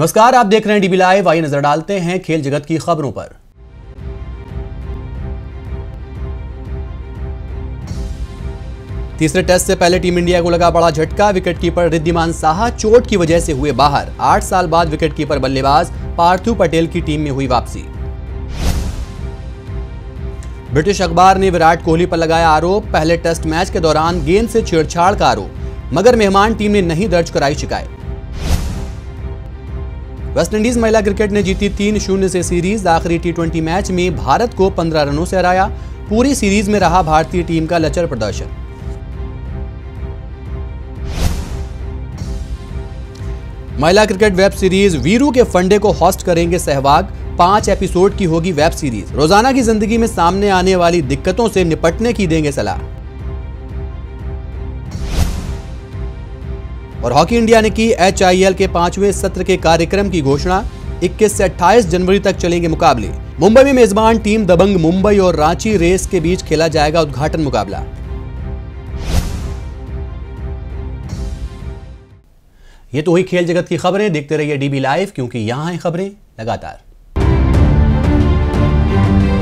नमस्कार, आप देख रहे हैं डीबी लाइव। आइए नजर डालते हैं खेल जगत की खबरों पर। तीसरे टेस्ट से पहले टीम इंडिया को लगा बड़ा झटका। विकेटकीपर रिद्धिमान साहा चोट की वजह से हुए बाहर। 8 साल बाद विकेटकीपर बल्लेबाज पार्थिव पटेल की टीम में हुई वापसी। ब्रिटिश अखबार ने विराट कोहली पर लगाया आरोप। पहले टेस्ट मैच के दौरान गेंद से छेड़छाड़ का आरोप, मगर मेहमान टीम ने नहीं दर्ज कराई शिकायत। वेस्टइंडीज महिला क्रिकेट ने जीती 3-0 से सीरीज। आखिरी टी20 मैच में भारत को 15 रनों से हराया। पूरी सीरीज में रहा भारतीय टीम का लचर प्रदर्शन। महिला क्रिकेट वेब सीरीज वीरू के फंडे को होस्ट करेंगे सहवाग। 5 एपिसोड की होगी वेब सीरीज। रोजाना की जिंदगी में सामने आने वाली दिक्कतों से निपटने की देंगे सलाह। और हॉकी इंडिया ने की HIL के 5वें सत्र के कार्यक्रम की घोषणा। 21 से 28 जनवरी तक चलेंगे मुकाबले। मुंबई में मेजबान टीम दबंग मुंबई और रांची रेस के बीच खेला जाएगा उद्घाटन मुकाबला। ये तो हुई खेल जगत की खबरें। देखते रहिए डीबी लाइव, क्योंकि यहां हैं खबरें लगातार।